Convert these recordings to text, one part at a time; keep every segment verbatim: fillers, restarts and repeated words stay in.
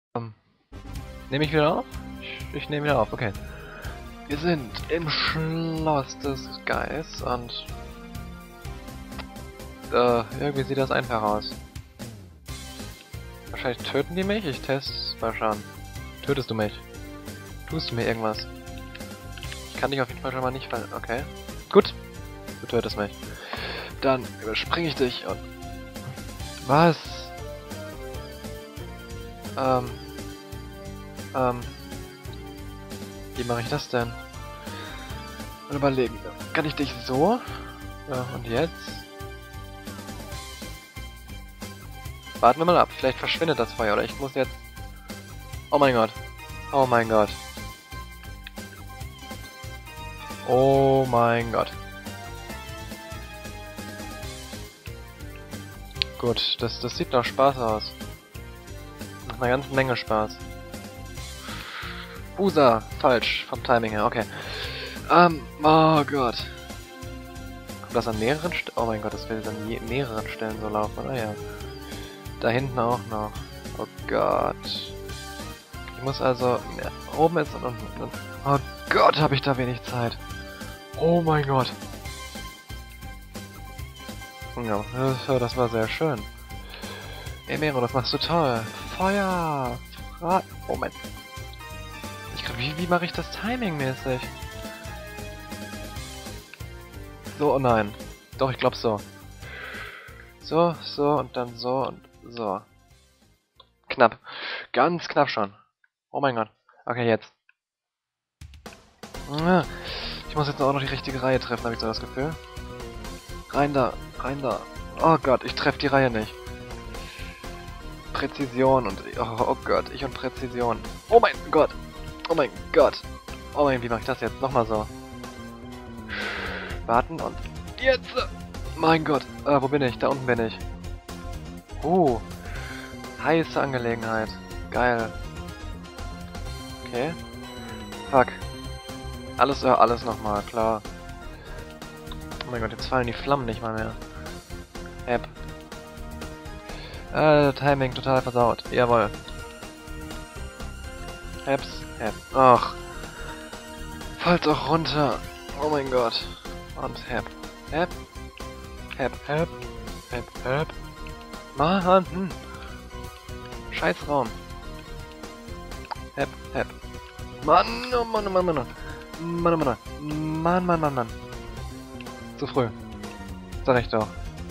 Ähm, nehme ich wieder auf? Ich, ich nehme wieder auf, okay. Wir sind im Schloss des Geis und äh, irgendwie sieht das einfach aus. Wahrscheinlich töten die mich? Ich teste mal schauen. Tötest du mich? Tust du mir irgendwas? Ich kann dich auf jeden Fall schon mal nicht fallen. Okay. Gut. Du tötest mich. Dann überspringe ich dich und... Was? Ähm... Ähm... Wie mache ich das denn? Und überlegen. Kann ich dich so? Ja, und jetzt? Warten wir mal ab. Vielleicht verschwindet das Feuer oder ich muss jetzt... Oh mein Gott. Oh mein Gott. Oh mein Gott. Gut, das, das sieht nach Spaß aus. Nach einer ganzen Menge Spaß. Busa, falsch, vom Timing her, okay. Ähm, oh Gott. Kommt das an mehreren Stellen? Oh mein Gott, das will an je mehreren Stellen so laufen, oder? Ja. Da hinten auch noch. Oh Gott. Ich muss also... Ja, oben ist und unten. Und, oh Gott, habe ich da wenig Zeit. Oh mein Gott. Ja, das, das war sehr schön. Emero, das machst du toll. Feuer! Fra Moment. Ich glaub, wie, wie mache ich das timingmäßig? So, oh nein. Doch, ich glaube so. So, so und dann so und so. Knapp. Ganz knapp schon. Oh mein Gott. Okay, jetzt. Ich muss jetzt auch noch die richtige Reihe treffen, habe ich so das Gefühl. Rein da, rein da. Oh Gott, ich treffe die Reihe nicht. Präzision und... Oh, oh Gott, ich und Präzision. Oh mein Gott. Oh mein Gott. Oh mein, wie mache ich das jetzt? Nochmal so. Warten und... Jetzt! Mein Gott. Äh, wo bin ich? Da unten bin ich. Oh. Heiße Angelegenheit. Geil. Okay. Fuck. Alles, äh, alles nochmal, klar. Oh mein Gott, jetzt fallen die Flammen nicht mal mehr. App. Äh, Timing total versaut. Jawohl. Apps. App. Ach. Fallt's auch runter. Oh mein Gott. Und App. App. App. App. App. App. Mann. Hm. Scheiß Raum. App. App. Mann. Oh Mann, oh Mann, Mann. Mann, oh Mann. Mann, Mann, Mann, Mann. Zu früh. Sag ich doch.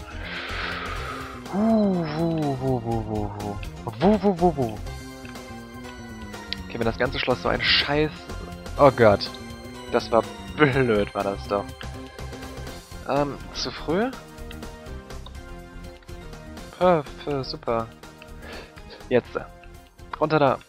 Wuh, wuh, wuh, wuh, wuh, wuh. Wuh, wuh, wuh, wuh. Okay, wenn das ganze Schloss so ein Scheiß... Oh Gott. Das war blöd, war das doch. Ähm, zu früh? Perf, super. Jetzt. Runter da.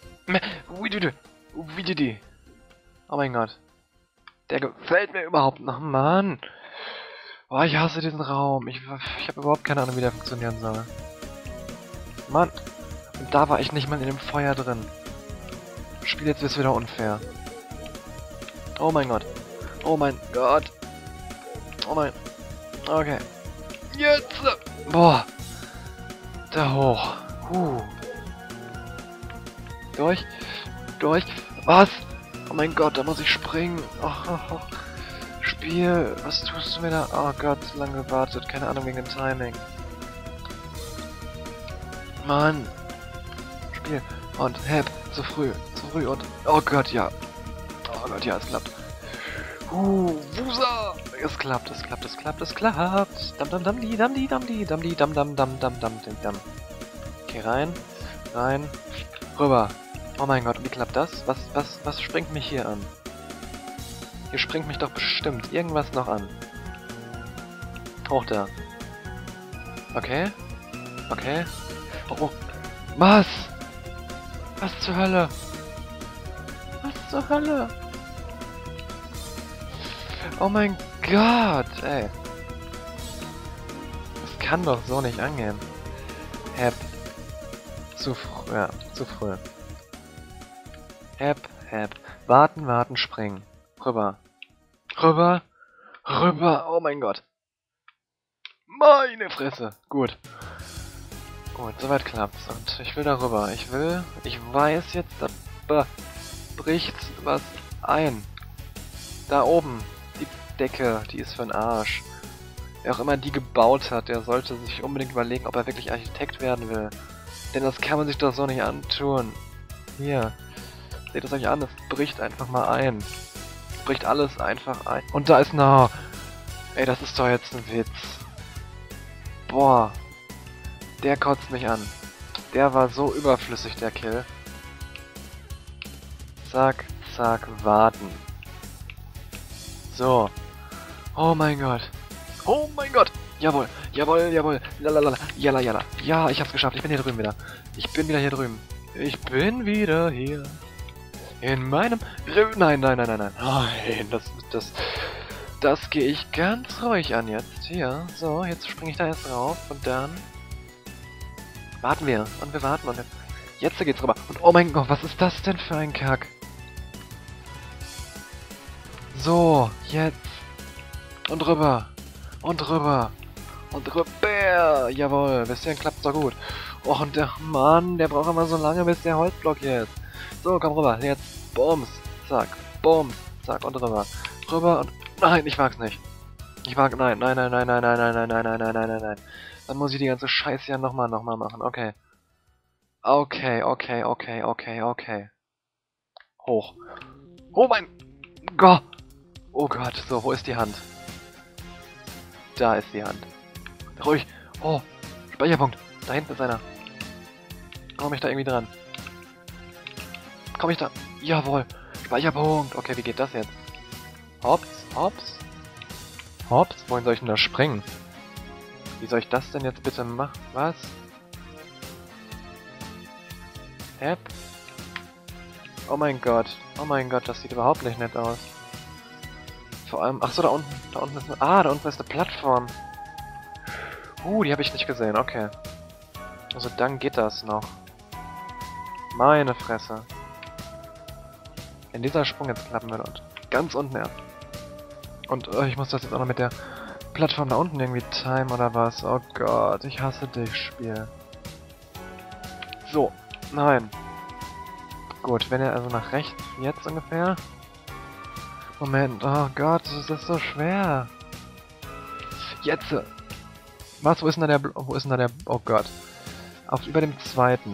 Oh mein Gott. Der gefällt mir überhaupt noch, Mann. Oh, ich hasse diesen Raum. Ich, ich habe überhaupt keine Ahnung, wie der funktionieren soll. Mann. Und da war ich nicht mal in dem Feuer drin. Spiel, jetzt wird's wieder unfair. Oh mein Gott. Oh mein Gott. Oh mein... Okay. Jetzt! Boah. Da hoch. Huh. Durch. Durch. Was? Oh mein Gott, da muss ich springen. Oh, oh, oh. Spiel, was tust du mir da? Oh Gott, so lange gewartet. Keine Ahnung wegen dem Timing. Mann. Spiel. Und Hep. Zu früh. Zu früh und... Oh Gott, ja. Oh Gott, ja, es klappt. Uh, Wusa. Es klappt, es klappt, es klappt, es klappt. Dam dam dam di, dam di, dam di, dam di, dam dam dam dam dam dam dam. Okay, rein. Rein. Rüber. Oh mein Gott, wie klappt das? Was, was, was springt mich hier an? Hier springt mich doch bestimmt irgendwas noch an. Hoch da. Okay. Okay. Oh, oh. Was? Was zur Hölle? Was zur Hölle? Oh mein Gott, ey. Das kann doch so nicht angehen. Hep. Zu früh. Ja, zu früh. Hep, hep. Warten, warten, springen. Rüber. Rüber. Rüber. Oh mein Gott. Meine Fresse. Gut. Gut, soweit klappt's. Und ich will darüber. Ich will... Ich weiß jetzt, da bricht was ein. Da oben. Die Decke, die ist für'n Arsch. Wer auch immer die gebaut hat, der sollte sich unbedingt überlegen, ob er wirklich Architekt werden will. Denn das kann man sich doch so nicht antun. Hier. Seht es euch an, es bricht einfach mal ein. Es bricht alles einfach ein. Und da ist noch... Ey, das ist doch jetzt ein Witz. Boah. Der kotzt mich an. Der war so überflüssig, der Kill. Zack, zack, warten. So. Oh mein Gott. Oh mein Gott. Jawohl, jawohl, jawohl. Lalalala. Jalla, jalla. Ja, ich hab's geschafft. Ich bin hier drüben wieder. Ich bin wieder hier drüben. Ich bin wieder hier. In meinem... Nein, nein, nein, nein, nein. Nein, das... das... Das gehe ich ganz ruhig an jetzt. Hier, so, jetzt springe ich da erst drauf und dann... Warten wir. Und wir warten und jetzt... Jetzt geht's rüber. Und oh mein Gott, was ist das denn für ein Kack? So, jetzt. Und rüber. Und rüber. Und rüber. Jawohl, bisher klappt's doch gut. Oh, und der Mann, der braucht immer so lange, bis der Holzblock hier ist. So, komm rüber. Jetzt. Bums. Zack. Bums. Zack. Und rüber. Rüber und... Nein, ich mag's nicht. Ich mag... Nein, nein, nein, nein, nein, nein, nein, nein, nein, nein, nein, nein, nein, nein. Dann muss ich die ganze Scheiße ja nochmal, nochmal machen. Okay. Okay, okay, okay, okay, okay. Hoch. Oh mein Gott. Oh Gott, so, wo ist die Hand? Da ist die Hand. Ruhig. Oh, Speicherpunkt. Da hinten ist einer. Komm ich da irgendwie dran? Komm ich da? Jawohl. Speicherpunkt. Okay, wie geht das jetzt? Hops, hops. Hops? Wohin soll ich denn da springen? Wie soll ich das denn jetzt bitte machen? Was? Hep? Oh mein Gott. Oh mein Gott, das sieht überhaupt nicht nett aus. Vor allem... Achso, da unten. Da unten ist eine... Ah, da unten ist eine Plattform. Uh, die habe ich nicht gesehen. Okay. Also dann geht das noch. Meine Fresse. Wenn dieser Sprung jetzt klappen würde und ganz unten erst. Und oh, ich muss das jetzt auch noch mit der Plattform da unten irgendwie timen oder was? Oh Gott, ich hasse dich, Spiel. So, nein. Gut, wenn er also nach rechts, jetzt ungefähr. Moment, oh Gott, das ist so schwer. Jetzt. Was, wo ist denn da der, Bl wo ist denn da der, oh Gott. Auf über dem zweiten.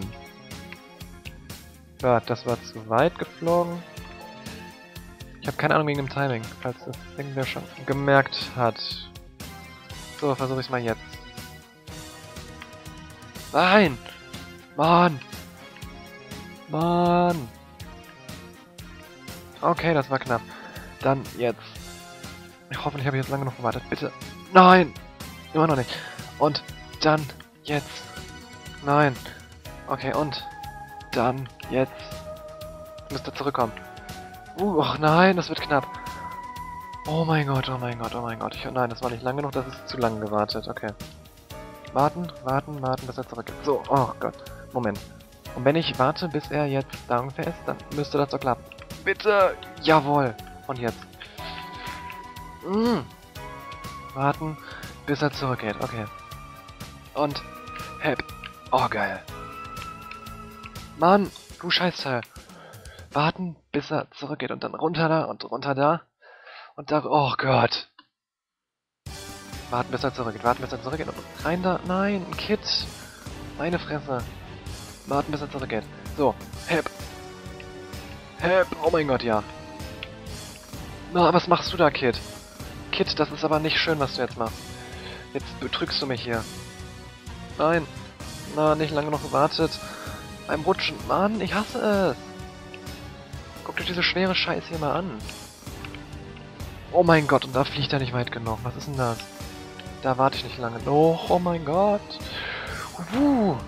Ja, das war zu weit geflogen. Ich habe keine Ahnung wegen dem Timing, falls das irgendwer schon gemerkt hat. So, versuche ich es mal jetzt. Nein! Mann! Mann! Okay, das war knapp. Dann jetzt. Hoffentlich habe ich jetzt lange noch gewartet. Bitte. Nein! Immer noch nicht. Und dann jetzt. Nein. Okay, und dann jetzt. Müsste zurückkommen. Uh, ach nein, das wird knapp. Oh mein Gott, oh mein Gott, oh mein Gott. Ich, nein, das war nicht lang genug, das ist zu lange gewartet. Okay. Warten, warten, warten, bis er zurück ist. So, oh Gott. Moment. Und wenn ich warte, bis er jetzt da ungefähr ist, dann müsste das so klappen. Bitte! Jawohl! Und jetzt. Mm. Warten, bis er zurückgeht. Okay. Und... Help. Oh, geil. Mann, du Scheißteil. Warten, bis er zurückgeht. Und dann runter da und runter da. Und da... Oh Gott. Warten, bis er zurückgeht. Warten, bis er zurückgeht. Und rein da. Nein, ein Kit. Meine Fresse. Warten, bis er zurückgeht. So. Help. Help. Oh mein Gott, ja. Na, was machst du da, Kid? Kid, das ist aber nicht schön, was du jetzt machst. Jetzt betrügst du mich hier. Nein. Na, nicht lange noch gewartet. Beim Rutschen. Mann, ich hasse es. Guckt euch diese schwere Scheiße hier mal an. Oh mein Gott, und da fliegt er nicht weit genug. Was ist denn das? Da warte ich nicht lange. Oh, oh mein Gott. Uh.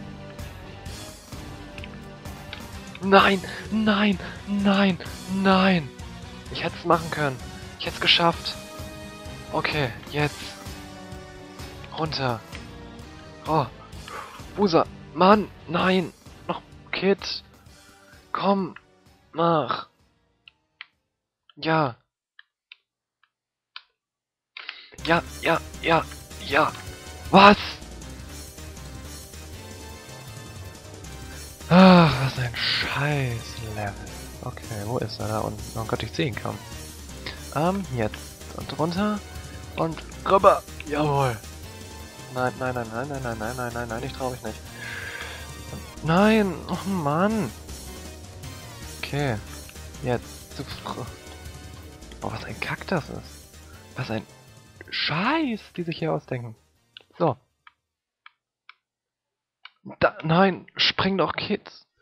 Nein, nein, nein, nein. Ich hätte es machen können. Ich hätte es geschafft. Okay, jetzt. Runter. Oh. Busa. Mann, nein. Noch Kid. Komm. Mach. Ja. Ja, ja, ja, ja. Was? was ein scheiß Level. Okay, wo ist er da unten? Oh Gott, ich sehe ihn kaum. Ähm, jetzt. Und runter. Und rüber. Jawohl. Nein, nein, nein, nein, nein, nein, nein, nein, nein, nein, ich trau mich nicht. Nein, oh Mann. Okay. Jetzt. Oh, was ein Kack das ist. Was ein Scheiß, die sich hier ausdenken. So. Da, nein, spring doch, Kids.